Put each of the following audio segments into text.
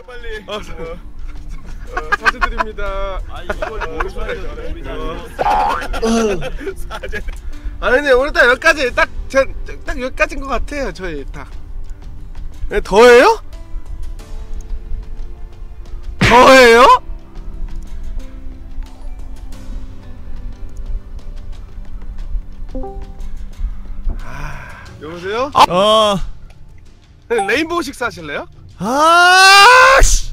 빨리. 사죄 드립니다. 아니 근데 오늘 딱 여기까지 딱 여기까지인 것 같아요. 저희 딱. 네, 더해요? 더해요? 여보세요? 레인보우 식사 하실래요? 씨.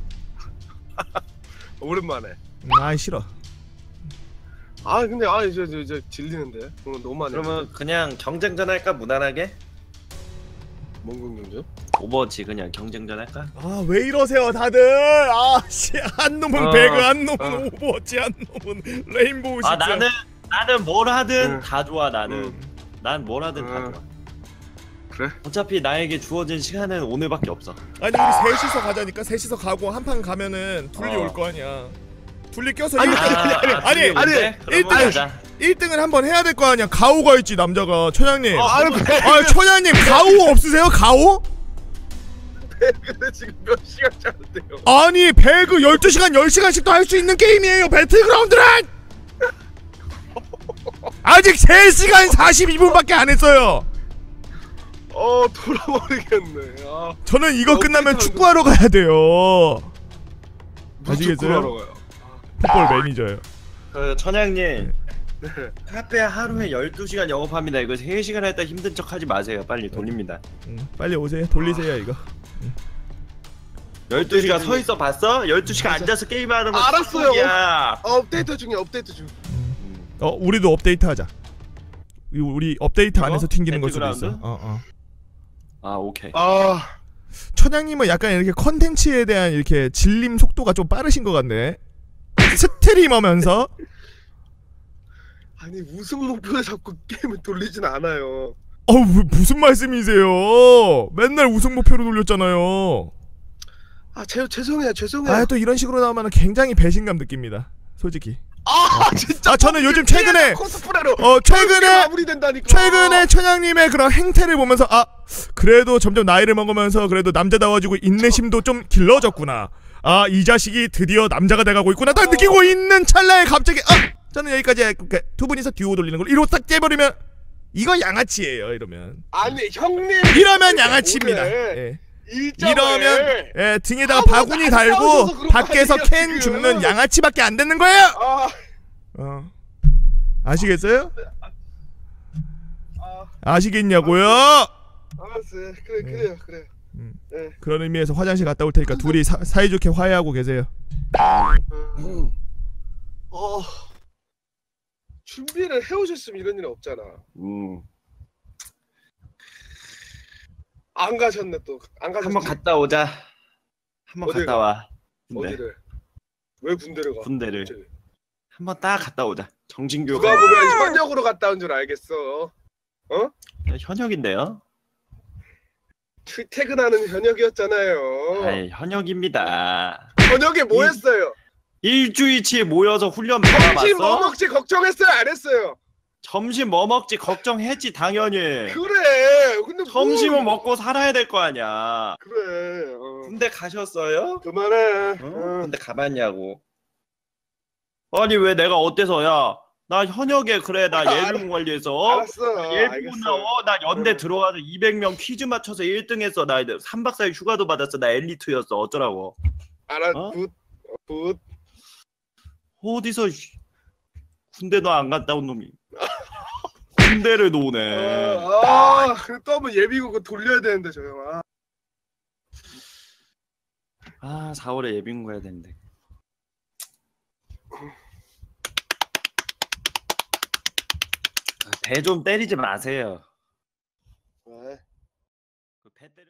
오랜만에. 싫어. 근데 저 질리는데. 오늘 너무 많이. 그러면 그냥 경쟁전 할까? 무난하게? 뭔 경쟁전? 오버워치 그냥 경쟁전 할까? 왜 이러세요 다들? 한 놈은 배그, 한 놈은 오버워치, 한 놈은 레인보우 식사. 나는 뭘 하든 다 좋아. 난 뭘 하든 다 좋아. 그래? 어차피 나에게 주어진 시간은 오늘밖에 없어. 아니 우리 셋이서 가자니까. 셋이서 가고 한 판 가면은 둘리 올 거 아니야. 둘리 껴서 1등을 한번 해야 될 거 아니야. 가오가 있지 남자가. 천양님. 천양님 가오 없으세요? 가오? 배그는 지금 몇 시간 짜는데요? 아니 배그 12시간 10시간씩도 할 수 있는 게임이에요. 배틀그라운드는! 아직 3시간 42분밖에 안 했어요. 돌아버리겠네. 저는 이거 끝나면 축구하러 가야 돼요. 아시겠어요? 축구하러 가요. 풋볼 매니저예요. 천양님. 카페 하루에 12시간 영업합니다. 이거 3시간 했다 힘든 척 하지 마세요. 빨리 돌립니다. 빨리 오세요. 돌리세요 이거. 12시간 서있어 봤어? 12시간 앉아서 게임하는 거 알았어요. 야 업데이트 중이야. 업데이트 중. 우리도 업데이트 하자. 우리 업데이트 안에서 튕기는 걸 수도 있어. 오케이. 천양님은 약간 이렇게 컨텐츠에 대한 이렇게 질림 속도가 좀 빠르신 것 같네. 스트리머면서. 아니 우승 목표를 잡고 게임을 돌리진 않아요. 무슨 말씀이세요? 맨날 우승 목표로 돌렸잖아요. 죄송해요. 또 이런 식으로 나오면 굉장히 배신감 느낍니다. 솔직히. 진짜. 저는 요즘 최근에 코스프레로 최근에 천양님의 그런 행태를 보면서 그래도 점점 나이를 먹으면서 그래도 남자다워지고 인내심도 좀 길러졌구나. 이 자식이 드디어 남자가 돼가고 있구나 딱 느끼고 있는 찰나에 갑자기 저는 여기까지 두 분이서 듀오 돌리는 걸 이러고 딱 깨버리면 이거 양아치예요. 이러면. 아니 형님. 이러면 양아치입니다. 이러면 등에다가 바구니 달고 밖에서 캔 줍는 양아치밖에 안 되는 거예요. 아시겠어요? 아시겠냐고요? 알았어요. 그래요. 그런 의미에서 화장실 갔다 올 테니까 둘이 사이좋게 화해하고 계세요. 준비를 해오셨으면 이런 일은 없잖아. 안 가셨네 또. 안 가셨지? 한번 갔다 오자. 한번 갔다 와. 어디를? 왜 군대를 가? 군대를. 한번 딱 갔다 오자. 정신교육. 누가 보면 현역으로 갔다 온 줄 알겠어. 현역인데요? 퇴근하는 현역이었잖아요. 현역입니다. 현역에 뭐 했어요? 일주일치 모여서 훈련 점심 받아봤어? 뭐 먹지 걱정했어요? 안 했어요? 점심 뭐 먹지 걱정했지 당연히. 그래. 근데 점심은 먹고 살아야 될 거 아니야. 그래. 군대 가셨어요? 그만해. 군대 가봤냐고. 아니 왜 내가 어때서 나 현역에 그래 나 예비군 관리해서 알았어. 예비군 나와 나 연대 들어가서 200명 퀴즈 맞춰서 1등 했어. 나 3박 4일 휴가도 받았어. 나 엘리트였어. 어쩌라고. 굿. 어디서 군대 너 안 갔다 온 놈이 군대를 노네. 또 한번 예비군 그거 돌려야 되는데 저 형. 4월에 예비군 가야 되는데. 배 좀 때리지 마세요. 왜? 배 때려.